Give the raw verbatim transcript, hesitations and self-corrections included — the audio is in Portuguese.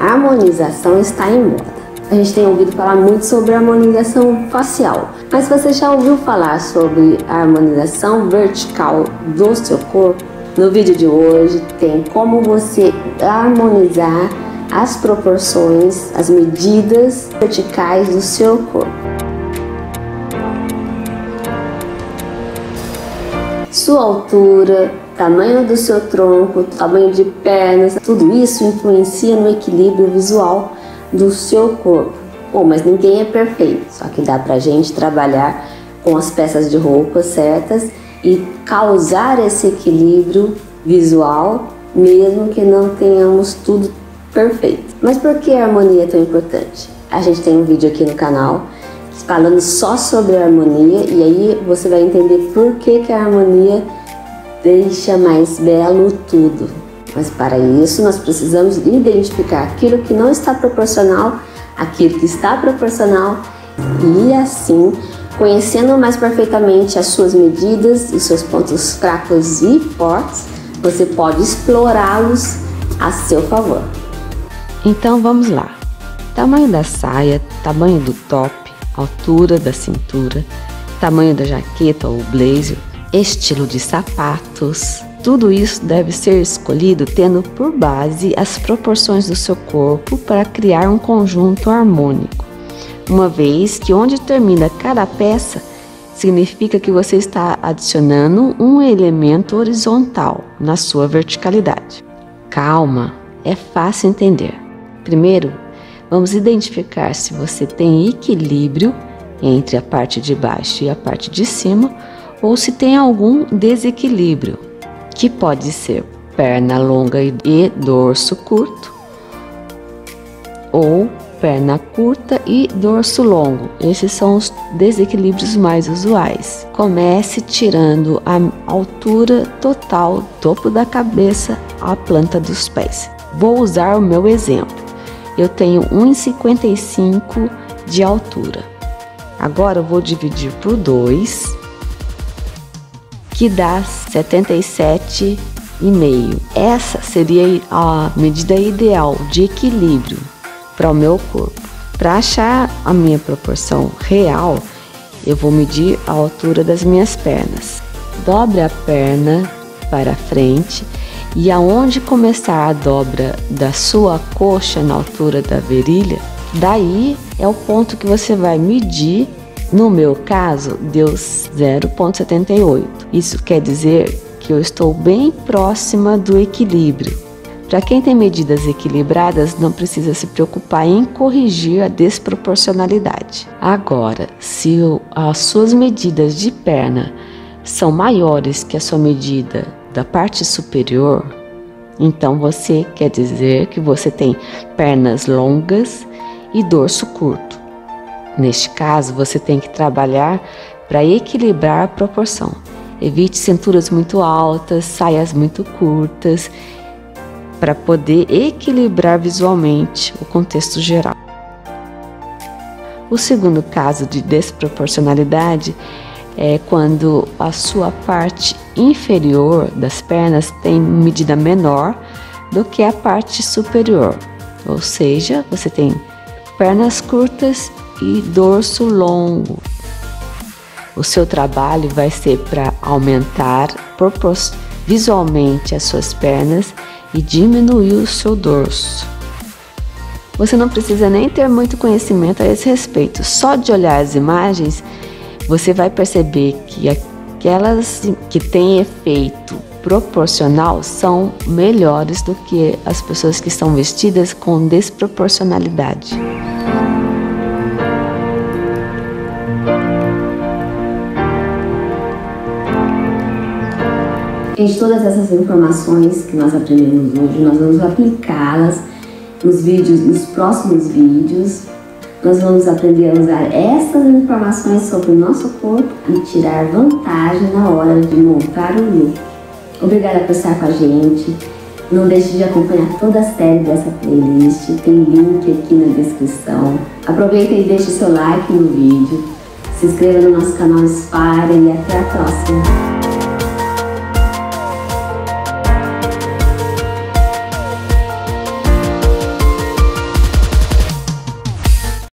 A harmonização está em moda. A gente tem ouvido falar muito sobre a harmonização facial, mas você já ouviu falar sobre a harmonização vertical do seu corpo? No vídeo de hoje tem como você harmonizar as proporções, as medidas verticais do seu corpo. Sua altura, tamanho do seu tronco, tamanho de pernas, tudo isso influencia no equilíbrio visual do seu corpo. Bom, mas ninguém é perfeito, só que dá pra gente trabalhar com as peças de roupa certas e causar esse equilíbrio visual, mesmo que não tenhamos tudo perfeito. Mas por que a harmonia é tão importante? A gente tem um vídeo aqui no canal falando só sobre a harmonia, e aí você vai entender por que que a harmonia deixa mais belo tudo. Mas para isso nós precisamos identificar aquilo que não está proporcional, aquilo que está proporcional, e assim, conhecendo mais perfeitamente as suas medidas e seus pontos fracos e fortes, você pode explorá-los a seu favor. Então vamos lá. Tamanho da saia, tamanho do top, altura da cintura, tamanho da jaqueta ou blazer, estilo de sapatos. Tudo isso deve ser escolhido tendo por base as proporções do seu corpo para criar um conjunto harmônico. Uma vez que onde termina cada peça, significa que você está adicionando um elemento horizontal na sua verticalidade. Calma, é fácil entender. Primeiro, vamos identificar se você tem equilíbrio entre a parte de baixo e a parte de cima, ou se tem algum desequilíbrio, que pode ser perna longa e dorso curto, ou perna curta e dorso longo. Esses são os desequilíbrios mais usuais. Comece tirando a altura total, topo da cabeça à planta dos pés. Vou usar o meu exemplo. Eu tenho um metro e cinquenta e cinco de altura. Agora eu vou dividir por dois, que dá setenta e sete e meio. Essa seria a medida ideal de equilíbrio para o meu corpo. Para achar a minha proporção real, eu vou medir a altura das minhas pernas. Dobre a perna para frente e aonde começar a dobra da sua coxa na altura da virilha, daí é o ponto que você vai medir. No meu caso, deu zero vírgula setenta e oito. Isso quer dizer que eu estou bem próxima do equilíbrio. Para quem tem medidas equilibradas, não precisa se preocupar em corrigir a desproporcionalidade. Agora, se as suas medidas de perna são maiores que a sua medida da parte superior, então você quer dizer que você tem pernas longas e dorso curto. Neste caso, você tem que trabalhar para equilibrar a proporção. Evite cinturas muito altas, saias muito curtas, para poder equilibrar visualmente o contexto geral. O segundo caso de desproporcionalidade é quando a sua parte inferior das pernas tem medida menor do que a parte superior, ou seja, você tem pernas curtas e dorso longo. O seu trabalho vai ser para aumentar visualmente as suas pernas e diminuir o seu dorso. Você não precisa nem ter muito conhecimento a esse respeito. Só de olhar as imagens, você vai perceber que aquelas que têm efeito proporcional são melhores do que as pessoas que estão vestidas com desproporcionalidade. Gente, todas essas informações que nós aprendemos hoje, nós vamos aplicá-las nos vídeos, nos próximos vídeos. Nós vamos aprender a usar essas informações sobre o nosso corpo e tirar vantagem na hora de montar o look. Obrigada por estar com a gente. Não deixe de acompanhar toda a série dessa playlist, tem link aqui na descrição. Aproveita e deixe seu like no vídeo. Se inscreva no nosso canal Inspire e até a próxima.